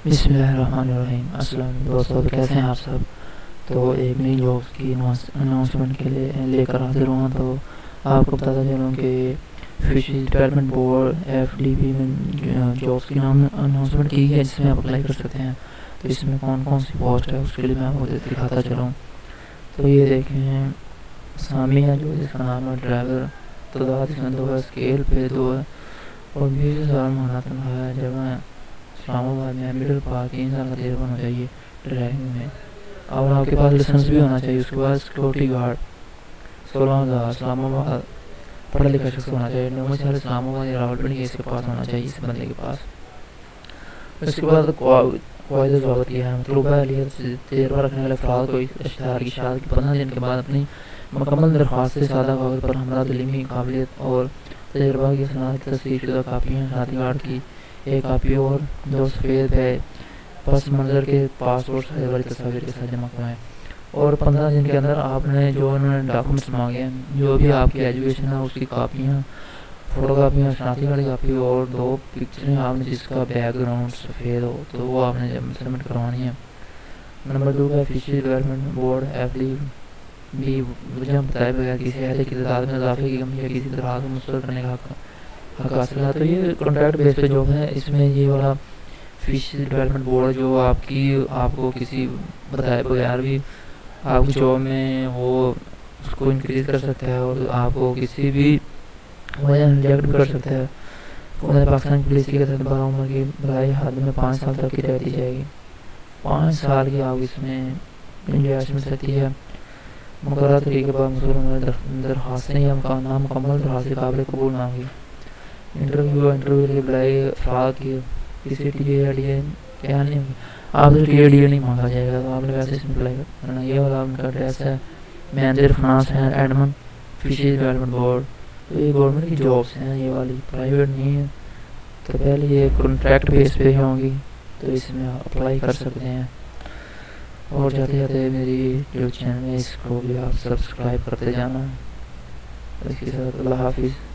بسم اللہ الرحمن الرحیم۔ السلام علیکم دوستو، تو کیسے ہیں آپ سب؟ تو ایک نئی جابس کی اناؤنسمنٹ کے لیے لے کر حاضر ہوں۔ تو آپ کو بتاتا چلوں کہ فشریز ڈیولپمنٹ بورڈ FDB میں جابس کی اناؤنسمنٹ کی ہے، جس میں آپ اپلائی کر سکتے ہیں۔ تو اس میں کون کون سی پوسٹ ہے اس کے لیے میں آپ کو دکھاتا چلوں۔ تو یہ دیکھیں سامنے ہے جو جس کا نام ہے ڈرائیور، تعداد اس میں 2 ہے، اسکیل پہ 2 ہے اور 20,000 ماہانہ تنخواہ ہے۔ جگہ اسلام آباد میں، مڈل پارک، 3 سال کا تجربہ ہونا چاہیے ڈرائیونگ میں، اور آپ کے پاس لائسنس بھی ہونا چاہیے۔ اس کے بعد سیکورٹی گارڈ 16,000، اسلام آباد، پڑھا لکھا شخص ہونا چاہیے، ڈومیسائل اسلام آباد یا راولپنڈی اس کے پاس ہونا چاہیے، اس بندے کے پاس۔ اس کے بعد قواعد ضابط کیا ہے، مطلوبہ اہلیت تجربہ رکھنے والے افراد کو اشتہار کی اشاعت کے 15 دن کے بعد اپنی مکمل درخواست سے سادہ کاغذ پر ہمراہ تعلیمی قابلیت اور تجربہ کی صنعت کی تصدیق شدہ کاپیاں، شناختی کارڈ کی 1 کاپی اور 2 سفید پس منظر کے پاسپورٹ سائز والی تصاویر کے ساتھ جمع کروائیں۔ اور 15 دن کے اندر آپ نے جو انہوں نے ڈاکومنٹس مانگے ہیں، جو بھی آپ کی ایجوکیشن ہے اس کی کاپیاں، فوٹو کاپیاں، شناختی کارڈ کی کاپی اور 2 پکچریں آپ نے جس کا بیک گراؤنڈ سفید ہو، تو وہ آپ نے سبمٹ کروانی ہے۔ نمبر 2 ہے فشریز ڈیولپمنٹ بورڈ FDB وجہ بتائے بغیر کسی عہدے کی تعداد میں اضافے کی کمی یا کسی طرح کو مسترد کرنے کا حق حاصل ہے۔ تو یہ کانٹریکٹ بیس پہ جاب ہے۔ اس میں یہ والا فشریز ڈیولپمنٹ بورڈ جو آپ کو کسی بتائے بغیر بھی آپ کی جاب میں وہ اس کو انکریز کر سکتا ہے اور آپ کو کسی بھی وجہ ریجیکٹ بھی کر سکتا ہے۔ پاکستان پولیس کے تحت 12 عمر کی برائے حد میں 5 سال تک کی رعایت دی جائے گی۔ 5 سال کی آپ اس میں گنجائش مل سکتی ہے۔ مقررہ طریقے پر موصول درخواستیں یا نامکمل درخواستیں قابل قبول نہ ہوگی۔ انٹرویو کے بلائے افراد کی کسی TADA کیا نہیں ہوگی، آپ سے TADA نہیں مانگا جائے گا، تو آپ نے ویسے اس میں اپلائی کرنا۔ یہ والا ان کا ایڈریس ہے مہندر فنانس ہے، ایڈمن، فشریز ڈیولپمنٹ بورڈ۔ تو یہ گورنمنٹ کی جابس ہیں، یہ والی پرائیویٹ نہیں ہے۔ تو پہلے یہ کانٹریکٹ بیس پہ ہوں گی، تو اس میں آپ اپلائی کر سکتے ہیں۔ اور جاتے جاتے میری جو چینل ہے اس کو بھی آپ سبسکرائب کرتے جانا۔ اس کے ساتھ اللہ حافظ۔